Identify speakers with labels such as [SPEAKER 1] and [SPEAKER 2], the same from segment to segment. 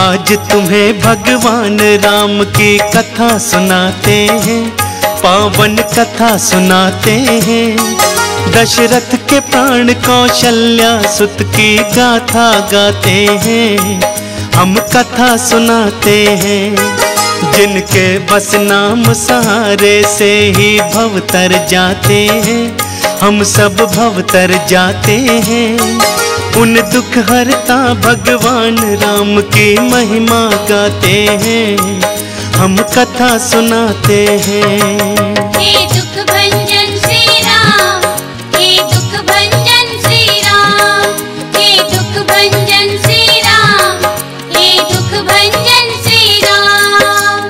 [SPEAKER 1] आज तुम्हें भगवान राम की कथा सुनाते हैं, पावन कथा सुनाते हैं। दशरथ के प्राण कौशल्या सुत की गाथा गाते हैं, हम कथा सुनाते हैं। जिनके बस नाम सहारे से ही भव तर जाते हैं, हम सब भव तर जाते हैं। उन दुख हरता भगवान राम की महिमा गाते हैं, हम कथा सुनाते हैं।
[SPEAKER 2] हे दुख भंजन श्री राम, हे दुख भंजन श्री राम, हे दुख भंजन श्री राम, हे दुख भंजन श्री राम।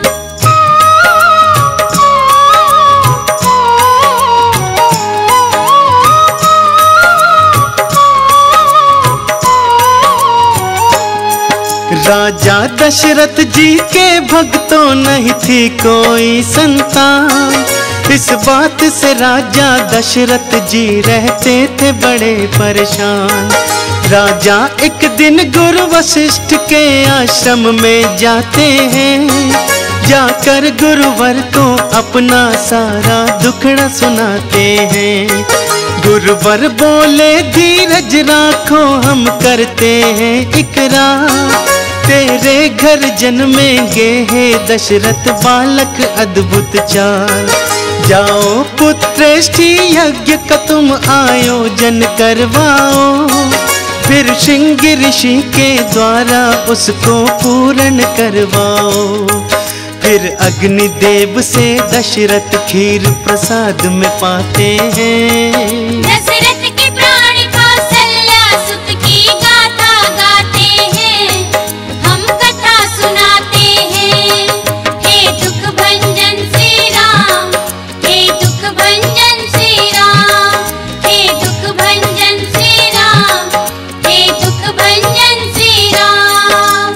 [SPEAKER 1] राजा दशरथ जी के भक्तों नहीं थी कोई संतान, इस बात से राजा दशरथ जी रहते थे बड़े परेशान। राजा एक दिन गुरु वशिष्ठ के आश्रम में जाते हैं, जाकर गुरुवर को अपना सारा दुखड़ा सुनाते हैं। गुरुवर बोले धीरज राखो, हम करते हैं इकरार, तेरे घर जन्मेंगे हे दशरथ बालक अद्भुत चाल। जाओ पुत्रेष्ठी यज्ञ का तुम आयोजन करवाओ, फिर श्रृंगी ऋषि के द्वारा उसको पूर्ण करवाओ। फिर अग्निदेव से दशरथ खीर प्रसाद में पाते हैं।
[SPEAKER 2] दशरथ के प्राण कौशल्या सुत की गाथा गाते हैं, हम कथा सुनाते हैं। हे दुख भंजन श्री राम, हे दुख भंजन श्री राम, हे दुख भंजन श्री राम, हे दुख भंजन श्री राम।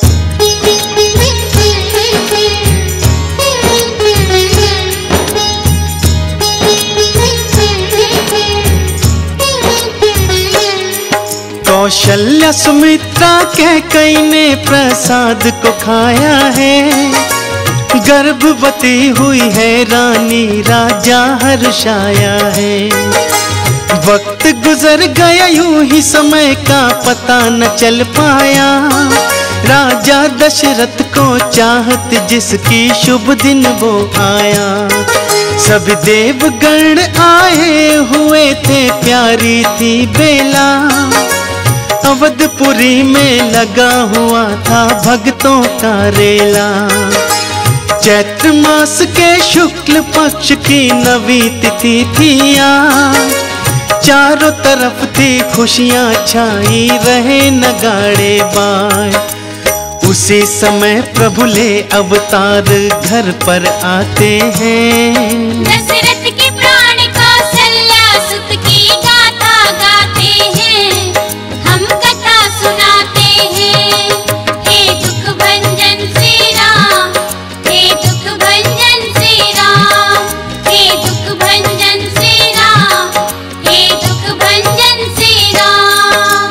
[SPEAKER 1] कौशल्या सुमित्रा कैकेयी ने प्रसाद को खाया है, गर्भवती हुई है रानी राजा हर्षाया है। वक्त गुजर गया यूं ही समय का पता न चल पाया, राजा दशरथ को चाहत जिसकी शुभ दिन वो आया। सब देवगण आए हुए थे, प्यारी थी बेला, अवधपुरी में लगा हुआ था भक्तों का रेला। चैत्र मास के शुक्ल पक्ष की नवी तिथि थी आज, चारों तरफ थी खुशियां छाई रहे नगाड़े बाज। उसी समय प्रभु ले अवतार घर पर आते हैं।
[SPEAKER 2] दशरथ के प्राण कौशल्या सुत की गाथा गाते हैं, हम कथा सुनाते हैं। हे दुख भंजन श्री राम, हे दुख भंजन श्री राम, हे दुख भंजन श्री राम, हे दुख भंजन श्री राम।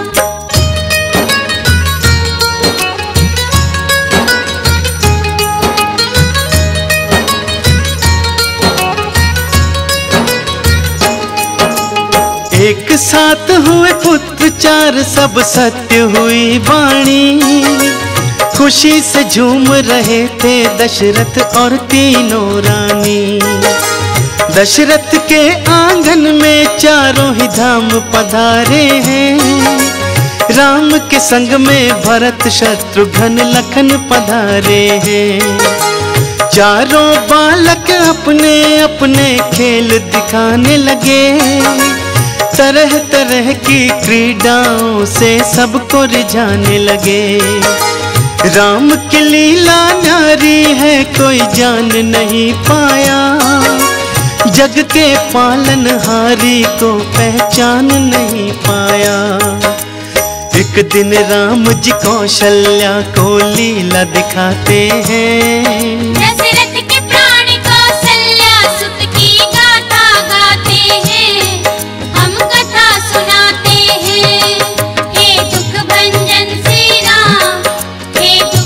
[SPEAKER 1] एक साथ हुए पुत्र चार, सब सत्य हुई वाणी, खुशी से झूम रहे थे दशरथ और तीनों रानी। दशरथ के आंगन में चारों ही धाम पधारे हैं, राम के संग में भरत शत्रुघ्न लखन पधारे हैं। चारों बालक अपने अपने खेल दिखाने लगे, तरह तरह की क्रीडाओं से सबको रिझाने लगे। राम की लीला न्यारी है कोई जान नहीं पाया, जग के पालनहारी को पहचान नहीं पाया। एक दिन राम जी कौशल्या को लीला दिखाते हैं।
[SPEAKER 2] दशरथ के प्राण कौशल्या सुत की गाथा गाते हैं, हम कथा सुनाते हैं। हे दुख भंजन श्री राम, हे दुख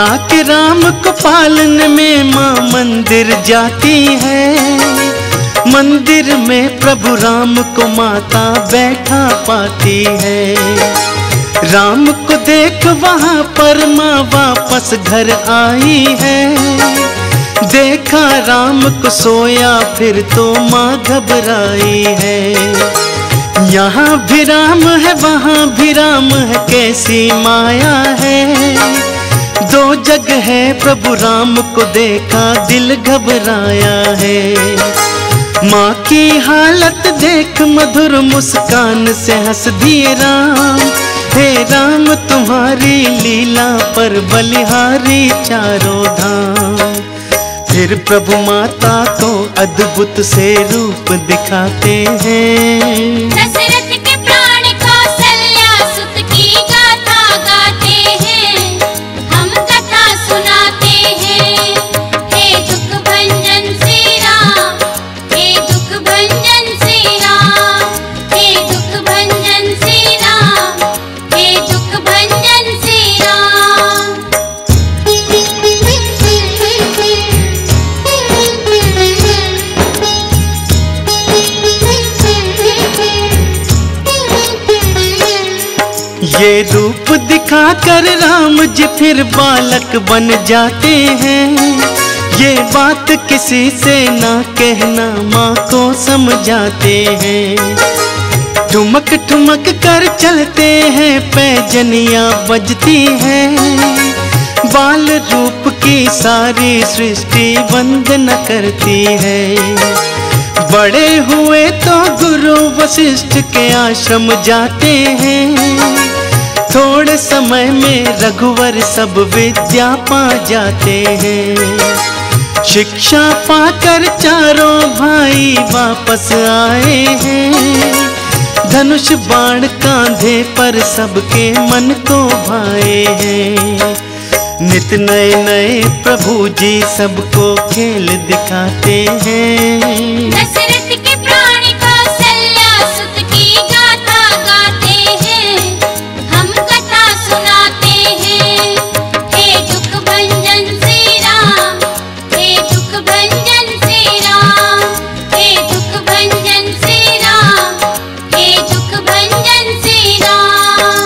[SPEAKER 1] पिता के राम को पालने में माँ मंदिर जाती है। मंदिर में प्रभु राम को माता बैठा पाती है। राम को देख वहाँ पर माँ वापस घर आई है। देखा राम को सोया फिर तो माँ घबराई है। यहाँ भी राम है वहाँ भी राम है, कैसी माया है। दो जगह है प्रभु राम को देखा दिल घबराया है। माँ की हालत देख मधुर मुस्कान से हंस दिए राम। हे राम तुम्हारी लीला पर बलिहारी चारों धाम। फिर प्रभु माता को अद्भुत से रूप दिखाते हैं।
[SPEAKER 2] दशरथ के प्राण कौशल्या सुत की गाथा गाते हैं, हम कथा सुनाते हैं। हे दुख भंजन श्री राम, हे दुख भंजन श्री राम, हे दुख भंजन श्री राम, हे दुख भंजन श्री राम।
[SPEAKER 1] ये रूप दिखाकर राम जी फिर बालक बन जाते हैं। ये बात किसी से ना कहना माँ को समझाते हैं। ठुमक ठुमक कर चलते हैं, पैजनियाँ बजती हैं। बाल रूप की सारी सृष्टि वंदना करती है। बड़े हुए तो गुरु वशिष्ठ के आश्रम जाते हैं। थोड़े समय में रघुवर सब विद्या पा जाते हैं। शिक्षा पाकर चारों भाई वापस आए हैं। धनुष बाण कांधे पर सबके मन को भाए हैं। नित नए नए प्रभु जी सबको खेल दिखाते हैं।
[SPEAKER 2] दशरथ के प्राण कौशल्या सुत की गाथा गाते हैं, हम कथा सुनाते हैं। हे दुख भंजन श्री राम, हे दुख भंजन श्री राम, हे दुख भंजन श्री राम, हे दुख भंजन श्री राम।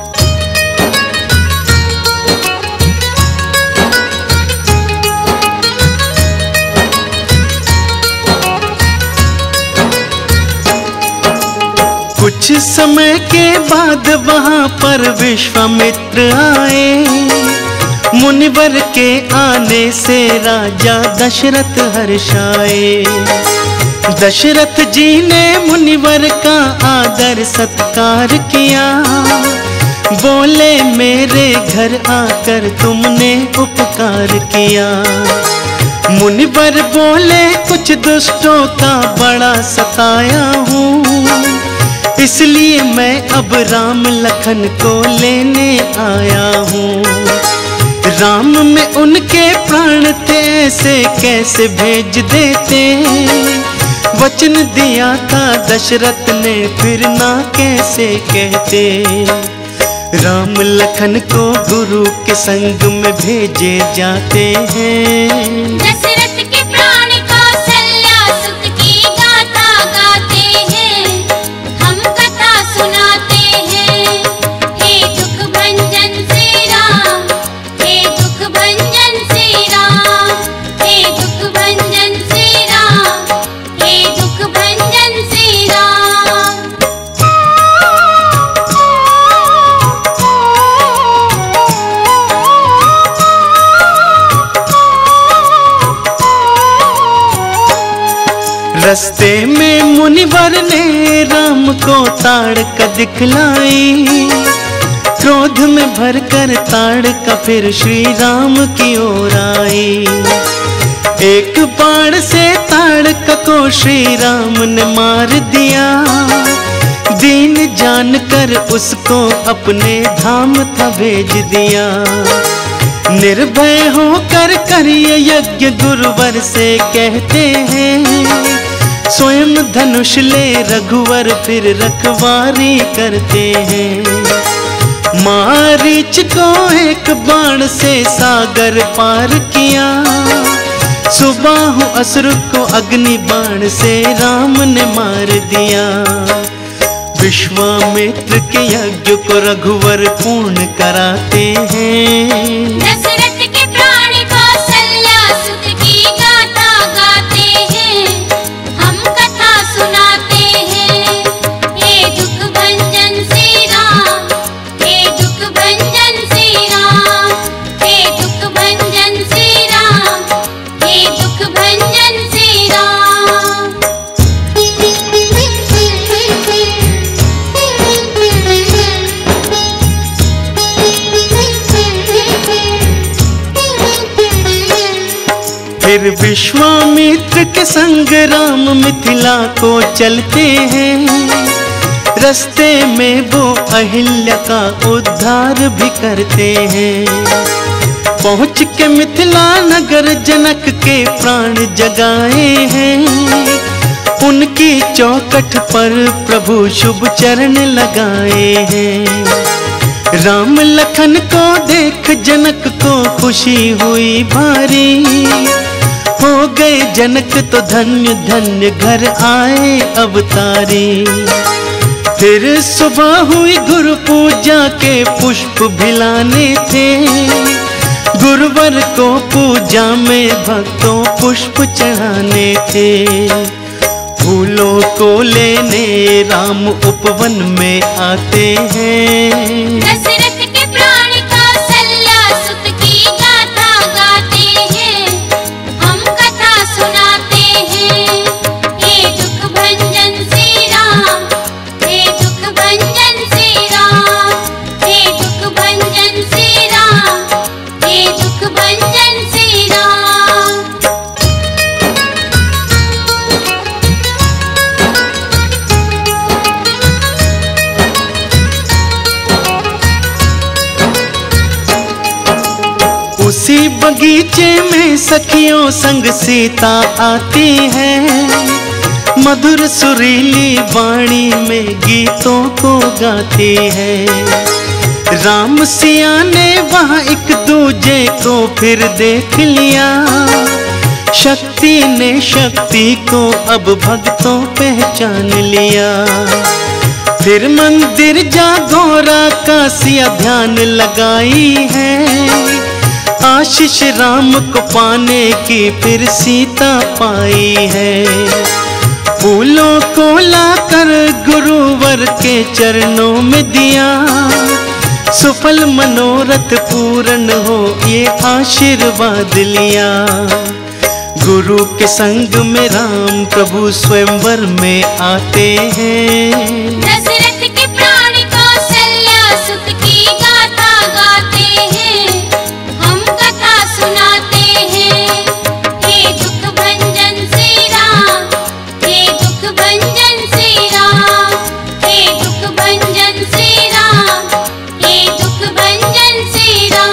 [SPEAKER 1] कुछ समय के बाद वहाँ पर विश्वामित्र आए। मुनिवर के आने से राजा दशरथ हर्षाए। दशरथ जी ने मुनिवर का आदर सत्कार किया। बोले मेरे घर आकर तुमने उपकार किया। मुनिवर बोले कुछ दुष्टों का बड़ा सताया हूँ, इसलिए मैं अब राम लखन को लेने आया हूँ। राम में उनके प्राण थे, ऐसे कैसे भेज देते। वचन दिया था दशरथ ने फिर ना कैसे कहते। राम लखन को गुरु के संग में भेजे जाते हैं।
[SPEAKER 2] दशरथ के प्राण कौशल्या सुत की गाथा गाते हैं, हम कथा सुनाते हैं। हे दुख भंजन श्री राम, हे दुख भंजन श्री राम, हे दुख भंजन श्री राम, हे दुख भंजन श्री राम।
[SPEAKER 1] रस्ते में मुनिवर ने राम को ताड़ का दिखलाई। क्रोध में भरकर ताड़ का फिर श्री राम की ओर आई। एक बाण से ताड़ का को श्री राम ने मार दिया। दीन जानकर उसको अपने धाम था भेज दिया। निर्भय होकर करिए यज्ञ गुरुवर से कहते हैं। स्वयं धनुष ले रघुवर फिर रखवारी करते हैं। मारीच को एक बाण से सागर पार किया, सुबाहु असुर को अग्नि बाण से राम ने मार दिया। विश्वामित्र के यज्ञ को रघुवर पूर्ण कराते हैं,
[SPEAKER 2] दशरथ के प्राण कौशल्या सुत की गाथा गाते हैं, हम कथा सुनाते हैं। हे दुख भंजन श्री राम, हे दुख भंजन श्री राम, हे दुख भंजन श्री राम, हे दुख भंजन श्री राम।
[SPEAKER 1] फिर विश्वामित्र के संग राम मिथिला को चलते हैं, रास्ते में वो अहिल्या का उद्धार भी करते हैं। पहुँच के मिथिला नगर जनक के प्राण जगाए हैं, उनकी चौखट पर प्रभु शुभ चरण लगाए हैं। राम लखन को देख जनक को खुशी हुई भारी, हो गए जनक तो धन्य धन्य घर आए अवतारी। फिर सुबह हुई गुरु पूजा के पुष्प भिलाने थे, गुरुवर को पूजा में भक्तों पुष्प चढ़ाने थे। फूलों को लेने राम उपवन में आते हैं,
[SPEAKER 2] दशरथ के प्राण कौशल्या सुत की गाथा गाते हैं, हम कथा सुनाते हैं। हे दुख भंजन श्री राम, हे दुख भंजन श्री राम, हे दुख भंजन श्री राम, हे दुख भंजन श्री राम।
[SPEAKER 1] उसी बगीचे में सखियों संग सीता आती है, मधुर सुरीली वाणी में गीतों को गाती है। राम सिया ने वहाँ एक दूजे को फिर देख लिया, शक्ति ने शक्ति को अब भक्तों पहचान लिया। फिर मंदिर जा गौरा का सिया ध्यान लगाई है, आशीष राम को पाने की फिर सीता पाई है। फूलों को लाकर गुरुवर के चरणों में दिया, सुफल मनोरथ पूर्ण हो ये आशीर्वाद लिया। गुरु के संग में राम प्रभु स्वयंवर में आते हैं,
[SPEAKER 2] दशरथ के प्राण कौशल्या सुत की गाथा गाते हैं, हम कथा सुनाते हैं। हे दुख भंजन श्री राम, हे दुख भंजन श्री राम, हे दुख भंजन श्री राम, हे दुख भंजन श्री राम।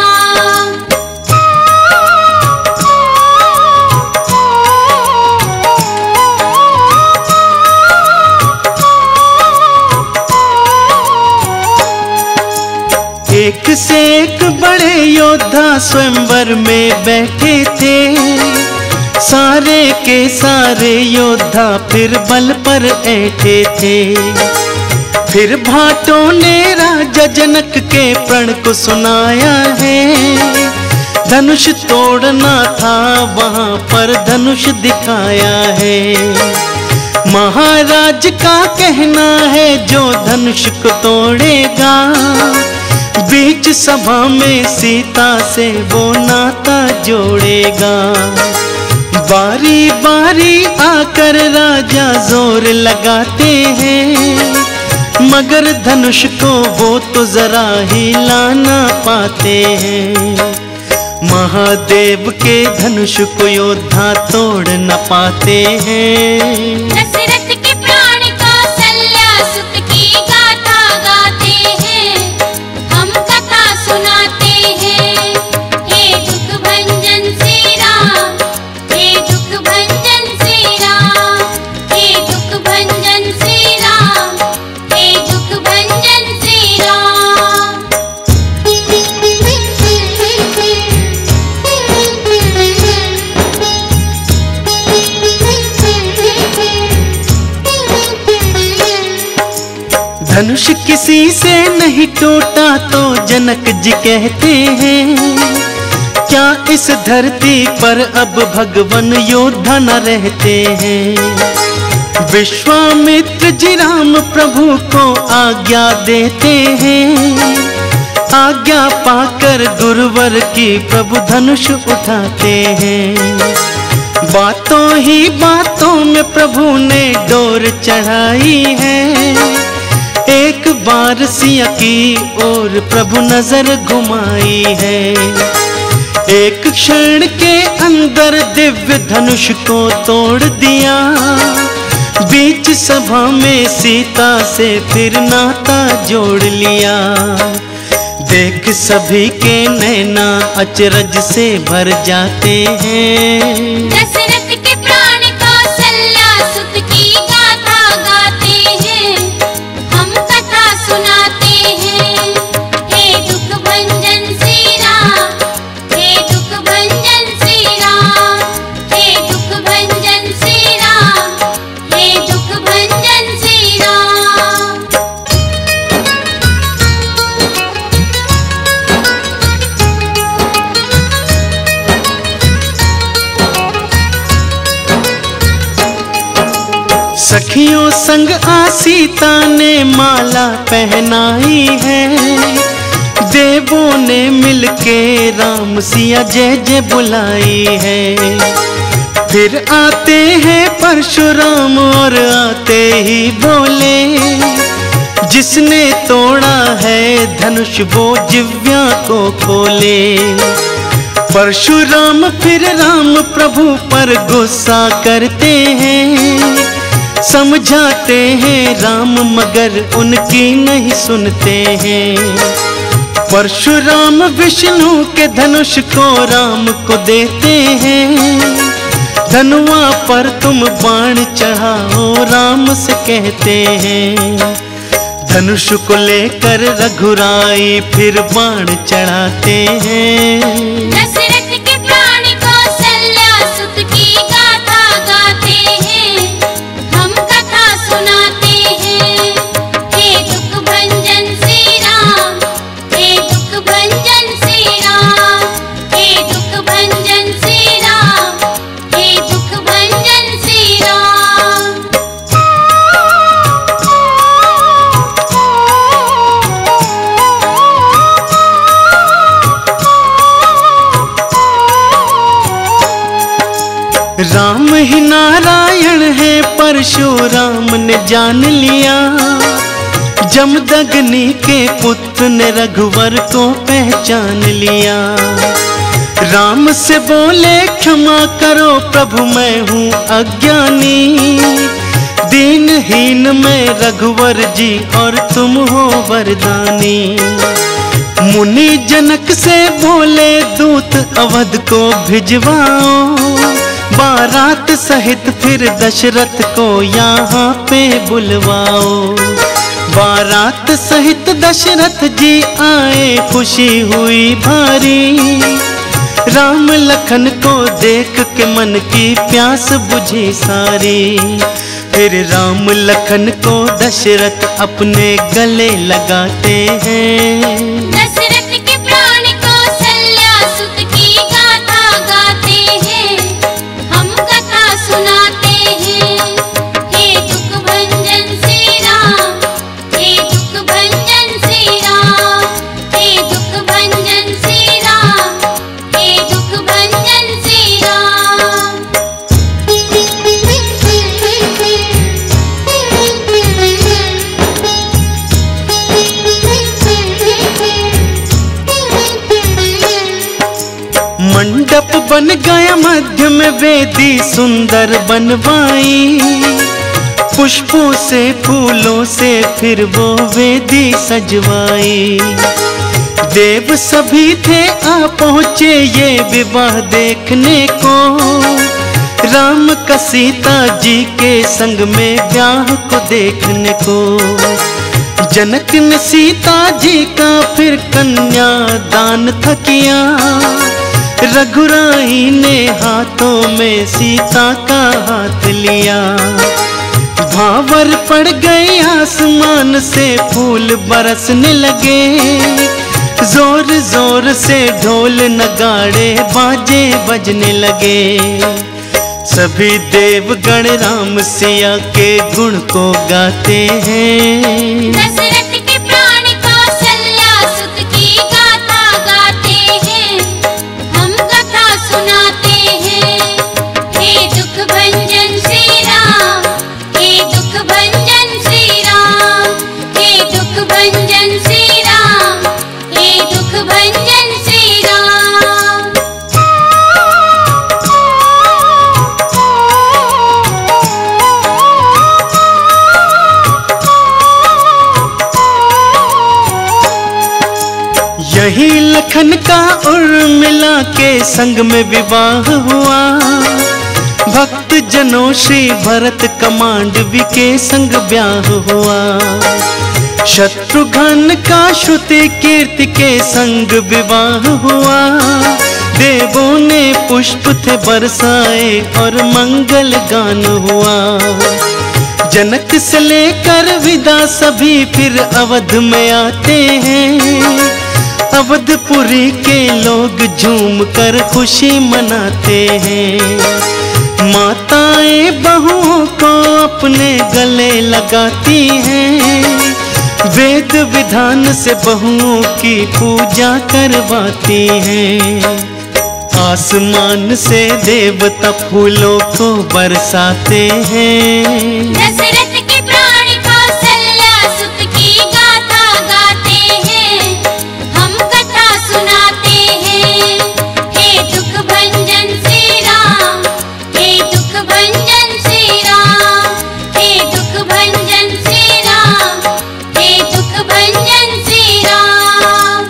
[SPEAKER 1] एक से एक बड़े योद्धा स्वयंवर में बैठे थे, सारे के सारे योद्धा फिर बल पर ऐठे थे। फिर भाटों ने राजा जनक के प्रण को सुनाया है, धनुष तोड़ना था वहाँ पर धनुष दिखाया है। महाराज का कहना है जो धनुष को तोड़ेगा, बीच सभा में सीता से वो नाता जोड़ेगा। बारी बारी आकर राजा जोर लगाते हैं, मगर धनुष को वो तो जरा ही लाना पाते हैं। महादेव के धनुष को योद्धा तोड़ न पाते हैं,
[SPEAKER 2] दशरथ के प्राण कौशल्या सुत की गाथा गाते हैं, हम कथा सुनाते हैं। हे दुख भंजन श्री राम, हे दुख भंजन श्री राम, हे दुख भंजन श्री राम, हे दुख भंजन श्री राम।
[SPEAKER 1] धनुष किसी से नहीं टूटा तो जनक जी कहते हैं, क्या इस धरती पर अब भगवान योद्धा न रहते हैं। विश्वामित्र जी राम प्रभु को आज्ञा देते हैं, आज्ञा पाकर गुरुवर की प्रभु धनुष उठाते हैं। बातों ही बातों में प्रभु ने डोर चढ़ाई है, एक बार सिया की ओर प्रभु नजर घुमाई है। एक क्षण के अंदर दिव्य धनुष को तोड़ दिया, बीच सभा में सीता से फिर नाता जोड़ लिया। देख सभी के नैना अचरज से भर जाते हैं।
[SPEAKER 2] दशरथ के प्राण कौशल्या सुत की गाथा गाते हैं, हम कथा सुनाते हैं। हे दुख भंजन श्री राम, हे दुख भंजन श्री राम, हे दुख भंजन श्री राम, हे दुख भंजन श्री राम।
[SPEAKER 1] सखियों संग आ सीता ने माला पहनाई है, देवों ने मिलके राम सिया जय जय बुलाई है। फिर आते हैं परशुराम और आते ही बोले, जिसने तोड़ा है धनुष वो जिव्या को खोले। परशुराम फिर राम प्रभु पर गुस्सा करते हैं, समझाते हैं राम मगर उनकी नहीं सुनते हैं। परशुराम विष्णु के धनुष को राम को देते हैं, धनुआ पर तुम बाण चढ़ाओ राम से कहते हैं। धनुष को लेकर रघुराई फिर बाण चढ़ाते हैं।
[SPEAKER 2] दशरथ के प्राण कौशल्या सुत की गाथा गाते हैं, हम कथा सुनाते हैं। हे दुख भंजन श्री राम, हे दुख भंजन श्री राम, हे दुख भंजन श्री राम, हे दुख भंजन श्री राम।
[SPEAKER 1] राम ही नारायण है परशुराम ने जान लिया, जमदग्नि के पुत्र ने रघुवर को पहचान लिया। राम से बोले क्षमा करो प्रभु मैं हूँ अज्ञानी, दीनहीन मैं रघुवर जी और तुम हो वरदानी। मुनि जनक से बोले दूत अवध को भिजवाओ, बारात सहित फिर दशरथ को यहाँ पे बुलवाओ। बारात सहित दशरथ जी आए खुशी हुई भारी, राम लखन को देख के मन की प्यास बुझी सारी। फिर राम लखन को दशरथ अपने गले लगाते हैं।
[SPEAKER 2] दशरथ के प्राण कौशल्या सुत की गाथा गाते हैं, हम कथा सुनाते हैं। हे दुख भंजन श्री राम, हे दुख भंजन श्री राम, हे दुख भंजन श्री राम, हे दुख भंजन श्री राम।
[SPEAKER 1] मंडप बन गया मध्य में वेदी सुंदर बनवाई, पुष्पों से फूलों से फिर वो वेदी सजवाई। देव सभी थे आ पहुँचे ये विवाह देखने को, राम का सीता जी के संग में ब्याह को देखने को। जनक ने सीता जी का फिर कन्या दान था किया, रघुराई ने हाथों में सीता का हाथ लिया। भावर पड़ गए आसमान से फूल बरसने लगे, जोर जोर से ढोल नगाड़े बाजे बजने लगे। सभी देवगण राम सिया के गुण को गाते हैं।
[SPEAKER 2] दशरथ के प्राण कौशल्या सुत की गाथा गाते हैं, हम कथा सुनाते हैं। हे दुख भंजन श्री राम, हे दुख भंजन श्री राम, हे दुख भंजन श्री राम, हे दुख भंजन श्री राम।
[SPEAKER 1] यही लखन का उर्मिला के संग में विवाह हुआ, भक्त जनों श्री भरत कमांडवी के संग ब्याह हुआ। शत्रुघ्न का श्रुति कीर्ति के संग विवाह हुआ, देवों ने पुष्प थे बरसाए और मंगल गान हुआ। जनक से लेकर विदा सभी फिर अवध में आते हैं, अवधपुरी के लोग झूम कर खुशी मनाते हैं। माताएं बहुओं को अपने गले लगाती हैं, वेद विधान से बहुओं की पूजा करवाती हैं। आसमान से देवता फूलों को बरसाते हैं।
[SPEAKER 2] दशरथ के प्राण कौशल्या सुत की गाथा गाते हैं, हम कथा सुनाते हैं। हे दुख भंजन श्री राम, हे दुख भंजन श्री राम, हे दुख भंजन श्री राम, हे दुख भंजन श्री राम।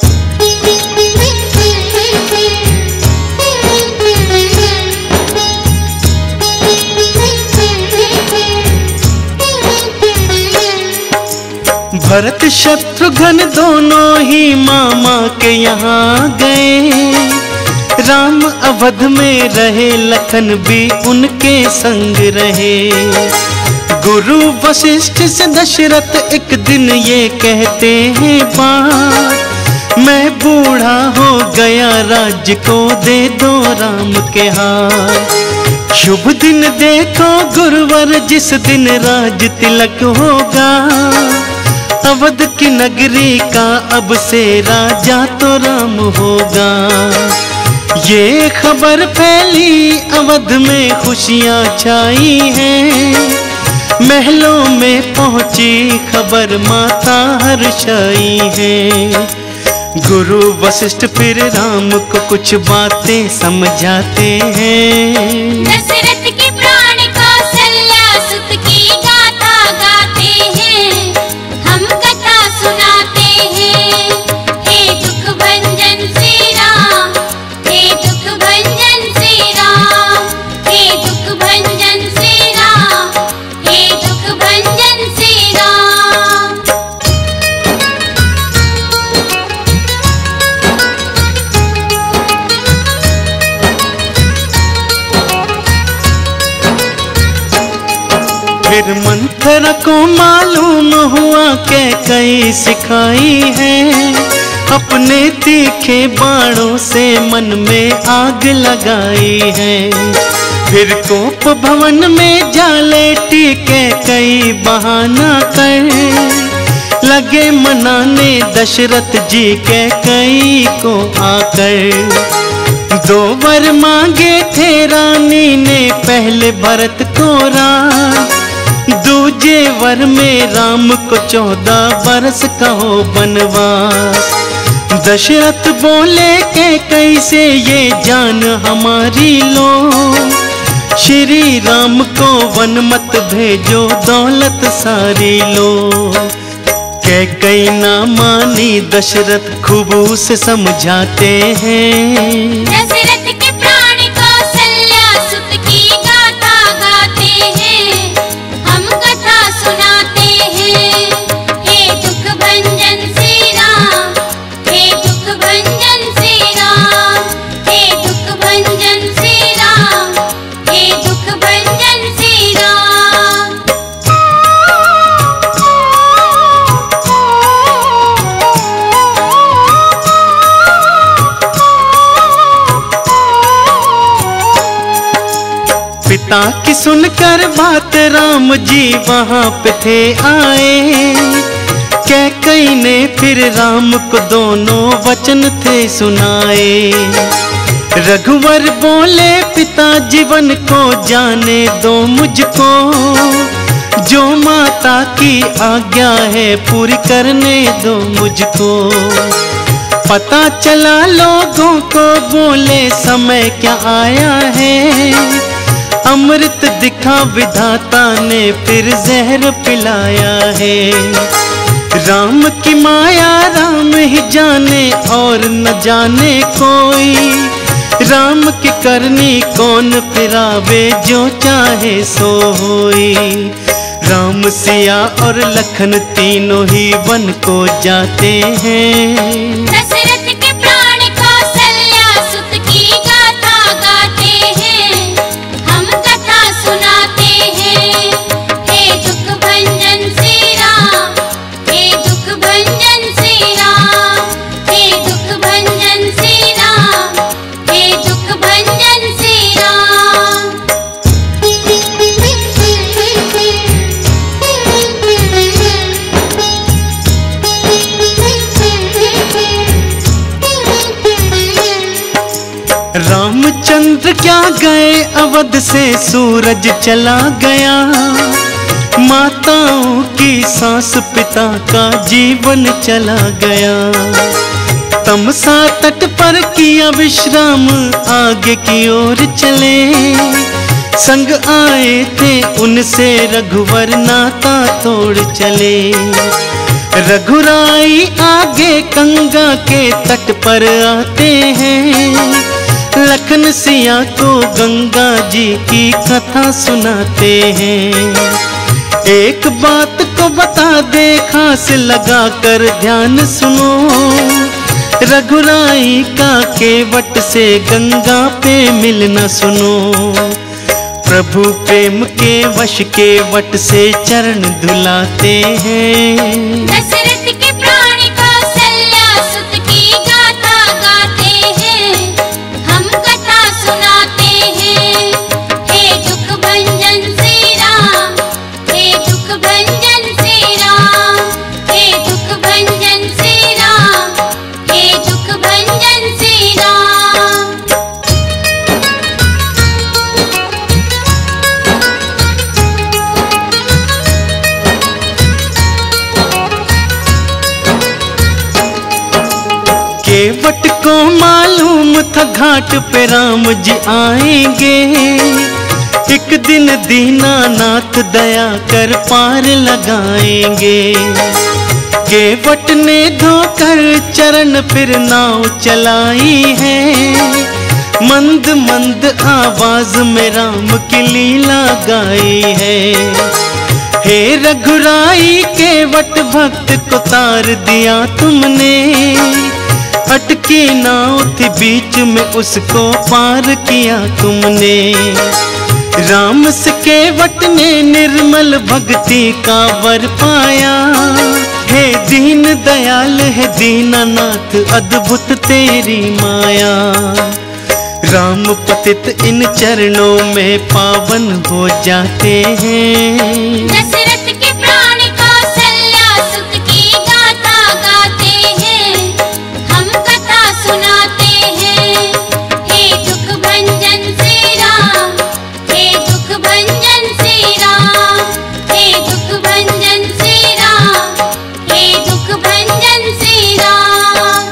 [SPEAKER 1] भरत शत्रुघ्न दोनों ही मामा के यहाँ गए, राम अवध में रहे लखन भी उनके संग रहे। गुरु वशिष्ठ से दशरथ एक दिन ये कहते हैं बात, मैं बूढ़ा हो गया राज्य को दे दो राम के हाथ। शुभ दिन देखो गुरुवर जिस दिन राज तिलक होगा, अवध की नगरी का अब से राजा तो राम होगा। ये खबर फैली अवध में खुशियां छाई हैं, महलों में पहुंची खबर माता हर्षाई है। गुरु वशिष्ठ फिर राम को कुछ बातें समझाते हैं।
[SPEAKER 2] दशरथ के प्राण कौशल्या सुत की गाथा गाते हैं, हम कथा सुनाते हैं। हे दुख भंजन श्री राम, हे दुख भंजन श्री राम, हे दुख भंजन श्री राम, हे दुख भंजन श्री राम।
[SPEAKER 1] फिर मंथरा को मालूम हुआ कि कई सिखाई है, अपने तीखे बाणों से मन में आग लगाई है। फिर कोप भवन में जा लेटी के कई बहाना कर, लगे मनाने दशरथ जी के कई को आकर। 2 वर मांगे थे रानी ने पहले भरत को राज, दूजे वर में राम को 14 बरस कहो बनवास। दशरथ बोले के कैसे ये जान हमारी लो, श्री राम को वन मत भेजो दौलत सारी लो। कई ना मानी दशरथ खूब उसे समझाते हैं।
[SPEAKER 2] दशरथ के प्राण कौशल्या सुत की गाथा गाते हैं, हम कथा सुनाते हैं। हे दुख भंजन श्री राम, हे दुख भंजन श्री राम, हे दुख भंजन श्री राम, हे दुख भंजन श्री राम।
[SPEAKER 1] पिता की सुनकर बात राम जी वहां पे थे आए। कैकेयी ने फिर राम को दोनों वचन थे सुनाए। रघुवर बोले पिता जीवन को जाने दो मुझको, जो माता की आज्ञा है पूरी करने दो मुझको। पता चला लोगों को बोले समय क्या आया है, अमृत दिखा विधाता ने फिर जहर पिलाया है। राम की माया राम ही जाने और न जाने कोई, राम की करनी कौन फिरावे जो चाहे सो होई। राम सिया और लखन तीनों ही वन को जाते हैं।
[SPEAKER 2] दशरथ के प्राण कौशल्या सुत की गाथा गाते हैं, हम कथा सुनाते हैं। हे दुख भंजन श्री राम, हे दुख भंजन श्री राम, हे दुख भंजन श्री राम, हे दुख भंजन श्री राम।
[SPEAKER 1] रामचंद्र क्या गए अवध से सूरज चला गया। माताओं की सांस पिता का जीवन चला गया। तमसा तट पर किया विश्राम आगे की ओर चले। संग आए थे उनसे रघुवर नाता तोड़ चले। रघुराई आगे गंगा के तट पर आते हैं। लखन सिया को गंगा जी की कथा सुनाते हैं। एक बात को बता दे खास लगा कर ध्यान सुनो। रघुराई का केवट से गंगा पे मिलना सुनो। प्रभु प्रेम के वश केवट से चरण धुलाते हैं।
[SPEAKER 2] दशरथ के प्राण कौशल्या सुत की गाथा गाते हैं, हम कथा सुनाते हैं। हे दुख भंजन श्री राम, हे दुख भंजन श्री राम, हे दुख भंजन श्री राम, हे दुख भंजन श्री राम।
[SPEAKER 1] केवट को मालूम था घाट पे राम जी आएंगे। एक दिन दीनानाथ दया कर पार लगाएंगे। केवट ने धोकर चरण फिर नाव चलाई है। मंद मंद आवाज में राम की लीला गाई है। हे रघुराई केवट भक्त को तार दिया तुमने। अटकी नाव थी बीच में उसको पार किया तुमने। राम से केवट ने निर्मल भक्ति का वर पाया। हे दीन दयाल है दीनानाथ अद्भुत तेरी माया। राम पतित इन चरणों में पावन हो जाते हैं।
[SPEAKER 2] दशरथ के प्राण कौशल्या सुत की गाथा गाते हैं, हम कथा सुनाते हैं। हे दुख भंजन श्री राम, हे दुख भंजन श्री राम, हे दुख भंजन श्री राम, हे दुख भंजन श्री राम।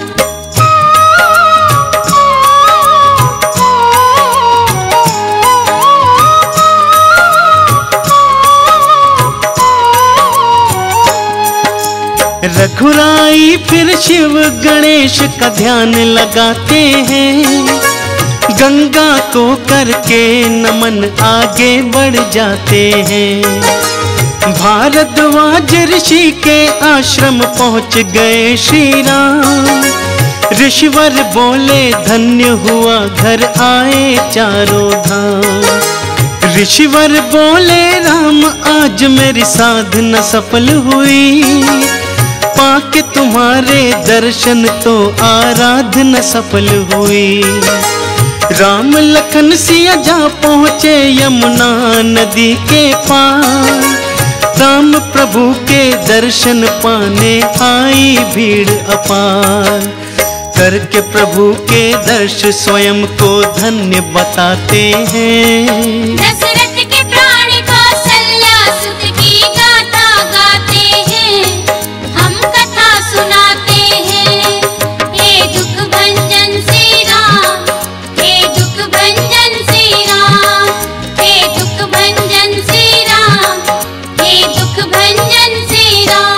[SPEAKER 1] रघुराई फिर शिव गणेश का ध्यान लगाते हैं। गंगा को करके नमन आगे बढ़ जाते हैं। भारद्वाज ऋषि के आश्रम पहुंच गए श्री राम। ऋषिवर बोले धन्य हुआ घर आए चारों धाम। ऋषिवर बोले राम आज मेरी साधना सफल हुई। पाके तुम्हारे दर्शन तो आराधना सफल हुई। राम लखन सिया जा पहुँचे यमुना नदी के पार। राम प्रभु के दर्शन पाने आई भीड़ अपार। करके प्रभु के दर्श स्वयं को धन्य बताते हैं।
[SPEAKER 2] दशरथ के प्राण कौशल्या सुत की गाथा गाते हैं, हम कथा सुनाते हैं। हे दुख भंजन श्री राम, हे दुख भंजन श्री राम, हे दुख भंजन श्री राम, हे दुख भंजन श्री राम।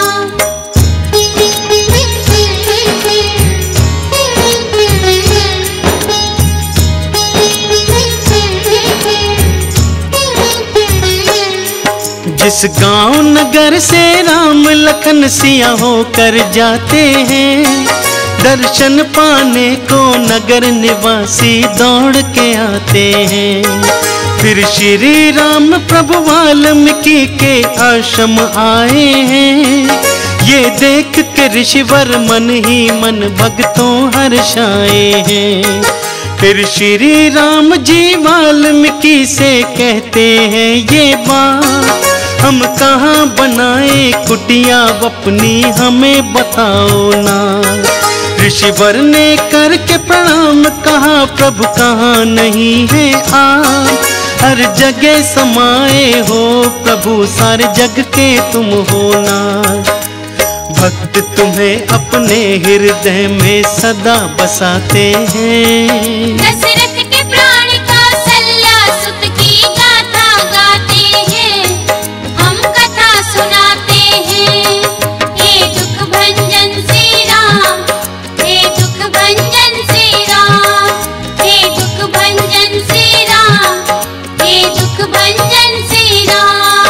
[SPEAKER 1] जिस गांव नगर से राम लखन सिया होकर जाते हैं, दर्शन पाने को नगर निवासी दौड़ के आते हैं। फिर श्री राम प्रभु वाल्मीकि के आश्रम आए हैं। ये देख के ऋषिवर मन ही मन भक्तों हर्षाए हैं। फिर श्री राम जी वाल्मीकि से कहते हैं ये बात, हम कहाँ बनाए कुटिया अपनी हमें बताओ ना। ऋषिवर ने करके प्रणाम कहा प्रभु कहाँ नहीं है आप, हर जगह समाये हो प्रभु सारे जग के तुम हो ना। भक्त तुम्हें अपने हृदय में सदा बसाते हैं।
[SPEAKER 2] दशरथ के प्राण कौशल्या सुत की गाथा गाते हैं, हम कथा सुनाते हैं। हे दुख भंजन श्री राम, हे दुख भंजन श्री राम, हे दुख भंजन श्री राम, हे दुख भंजन श्री राम।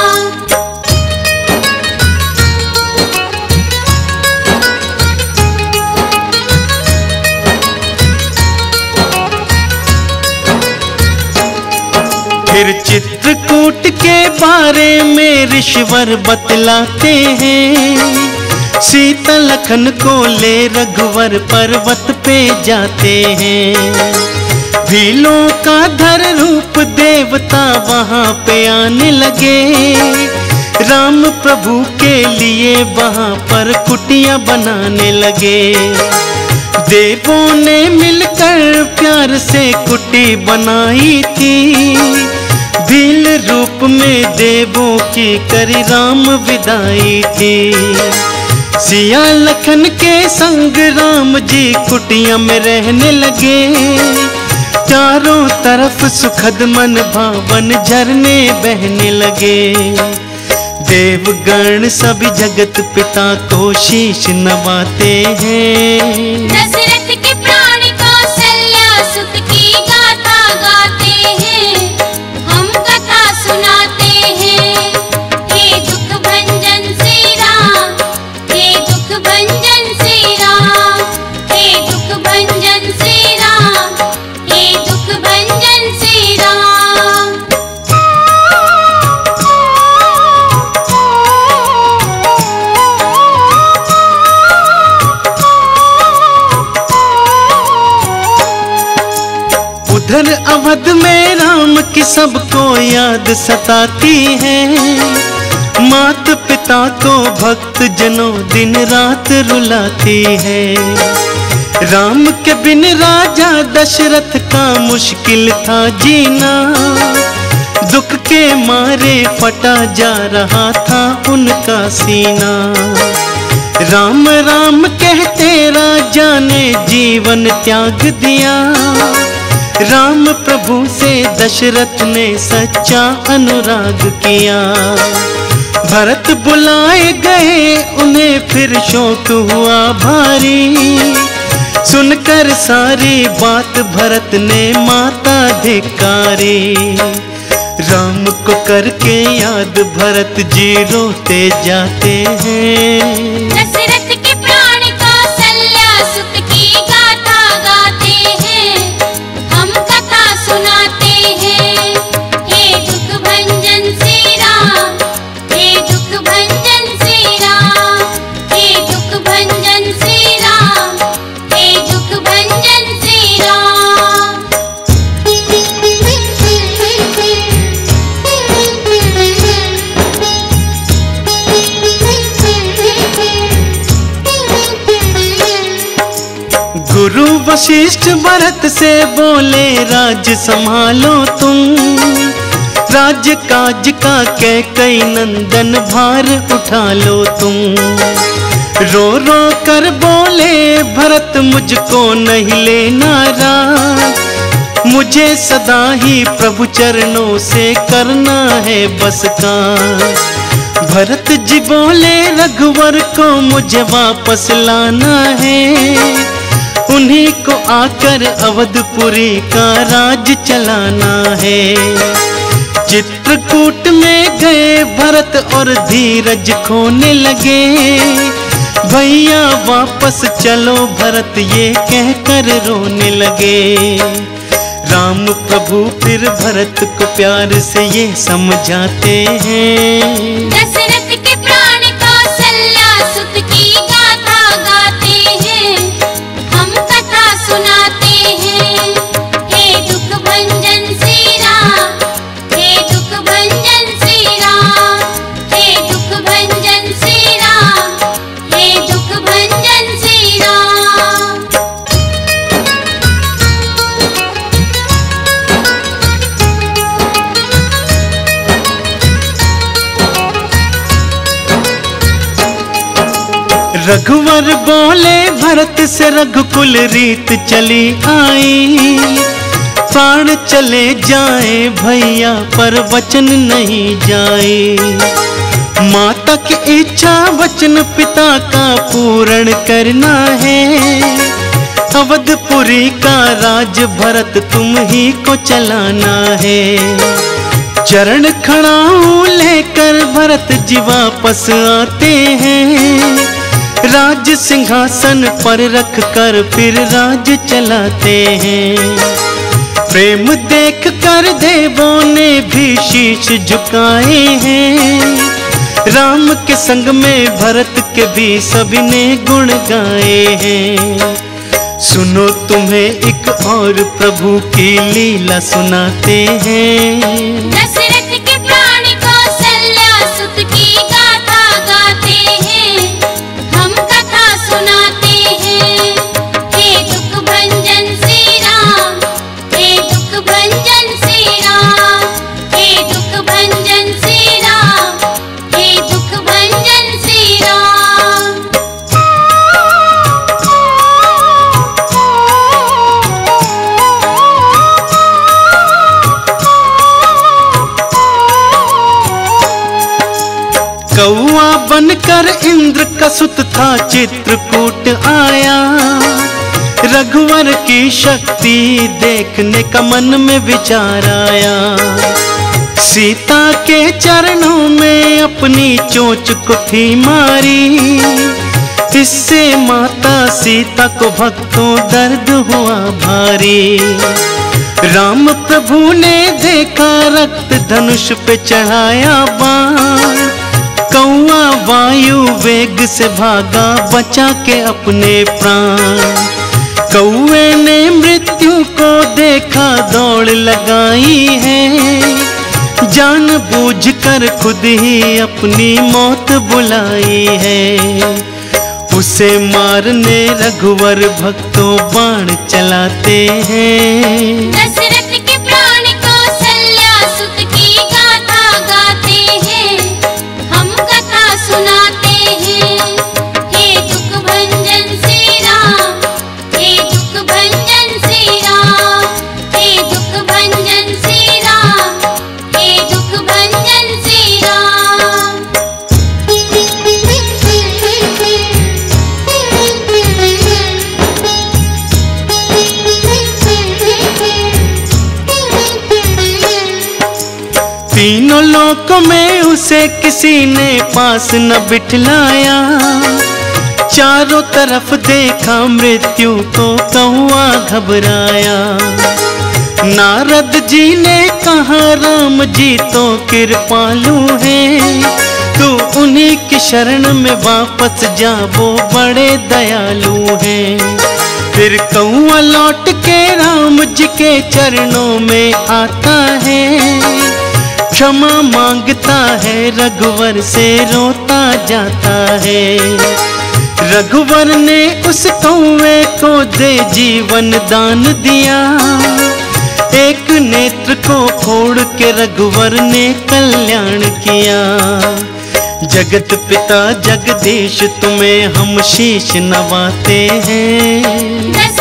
[SPEAKER 1] फिर चित्रकूट के बारे में ऋषिवर बतलाते हैं। सीता लखन को ले रघुवर पर्वत पे जाते हैं। भीलों का धर रूप देवता वहाँ पे आने लगे। राम प्रभु के लिए वहाँ पर कुटिया बनाने लगे। देवों ने मिलकर प्यार से कुटी बनाई थी। भील रूप में देवों की करी राम विदाई थी। सिया लखन के संग राम जी कुटिया में रहने लगे। चारों तरफ सुखद मन भावन झरने बहने लगे। देवगण सभी जगत पिता को शीश नवाते हैं।
[SPEAKER 2] दशरथ के प्राण कौशल्या सुत की गाथा गाते हैं, हम कथा सुनाते हैं। हे दुख भंजन श्री राम, हे दुख भंजन श्री राम, हे दुख भंजन श्री राम, हे दुख भंजन श्री राम।
[SPEAKER 1] उधर अवध में राम की सबको याद सताती है। मात पिता को भक्त जनों दिन रात रुलाती है। राम के बिन राजा दशरथ का मुश्किल था जीना। दुख के मारे फटा जा रहा था उनका सीना। राम राम कहते राजा ने जीवन त्याग दिया। राम प्रभु से दशरथ ने सच्चा अनुराग किया। भरत बुलाए गए उन्हें फिर शोक हुआ भारी। सुनकर सारी बात भरत ने माता धिक्कारी। राम को करके याद भरत जी रोते जाते हैं।
[SPEAKER 2] दशरथ के प्राण कौशल्या सुत की गाथा गाते हैं, हम कथा सुनाते हैं। हे दुख भंजन श्री राम, हे दुख भंजन श्री राम, हे दुख भंजन श्री राम, हे दुख भंजन श्री राम।
[SPEAKER 1] वशिष्ठ भरत से बोले राज संभालो तुम, राज्य काज का कैकई नंदन भार उठा लो तुम। रो रो कर बोले भरत मुझको नहीं लेना राज, मुझे सदा ही प्रभु चरणों से करना है बस काज। भरत जी बोले रघुवर को मुझे वापस लाना है, उन्हीं को आकर अवधपुरी का राज चलाना है। चित्रकूट में गए भरत और धीरज खोने लगे, भैया वापस चलो भरत ये कहकर रोने लगे। राम प्रभु फिर भरत को प्यार से ये समझाते हैं,
[SPEAKER 2] दशरथ के प्राण कौशल्या सुत की गाथा गाते हैं, हम कथा सुनाते हैं। हे दुख भंजन श्री राम, हे दुख भंजन श्री राम, हे दुख भंजन श्री राम, हे दुख भंजन श्री राम।
[SPEAKER 1] रघुवर बोले भरत से रघुकुल रीत चली आई, प्राण चले जाए भैया पर वचन नहीं जाए। माता की इच्छा वचन पिता का पूर्ण करना है, अवधपुरी का राज भरत तुम ही को चलाना है। चरण खड़ाऊ लेकर भरत जी वापस आते हैं, राज सिंहासन पर रख कर फिर राज चलाते हैं। प्रेम देख कर देवों ने भी शीश झुकाए हैं, राम के संग में भरत के भी सभी ने गुण गाए हैं। सुनो तुम्हें एक और प्रभु की लीला सुनाते हैं,
[SPEAKER 2] दशरथ के प्राण कौशल्या सुत की गाथा गाते हैं, हम कथा सुनाते हैं। हे दुख भंजन श्री राम, हे दुख भंजन श्री राम, हे दुख भंजन श्री राम, हे दुख भंजन श्री राम।
[SPEAKER 1] कौआ बनकर इंद्र का सुत था चित्रकूट आया, रघुवर की शक्ति देखने का मन में विचार आया। सीता के चरणों में अपनी चोंच को थी मारी, इससे माता सीता को भक्तों दर्द हुआ भारी। राम प्रभु ने देखा रक्त धनुष पे चढ़ाया बाण, कौआ वायु वेग से भागा बचा के अपने प्राण। कौए ने मृत्यु को देखा दौड़ लगाई है, जानबूझकर खुद ही अपनी मौत बुलाई है। उसे मारने रघुवर भक्तों बाण चलाते हैं,
[SPEAKER 2] दशरथ के प्राण कौशल्या सुत की गाथा गाते हैं, हम कथा सुनाते हैं। हे दुख भंजन श्री राम, हे दुख भंजन श्री राम, हे दुख भंजन श्री राम, हे दुख भंजन श्री राम।
[SPEAKER 1] तीनों लोकों में उसे किसी ने पास न बिठलाया, चारों तरफ देखा मृत्यु को कौआ घबराया। नारद जी ने कहा राम जी तो कृपालु हैं, तू उन्हीं की शरण में वापस जा वो बड़े दयालु हैं। फिर कौआ लौट के राम जी के चरणों में आता है, क्षमा मांगता है रघुवर से रोता जाता है। रघुवर ने उस कौवे को दे जीवन दान दिया। एक नेत्र को फोड़ के रघुवर ने कल्याण किया। जगत पिता जगदीश तुम्हें हम शीश नवाते हैं।